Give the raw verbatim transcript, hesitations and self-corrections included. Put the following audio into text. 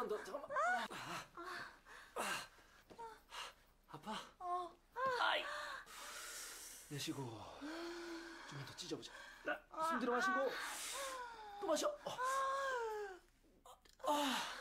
더, 잠깐만. 아, 아, 아, 아파? 어. 아이. 내쉬고 좀만 더 찢어보자. 숨 들어 마시고 또 마셔. 어. 아.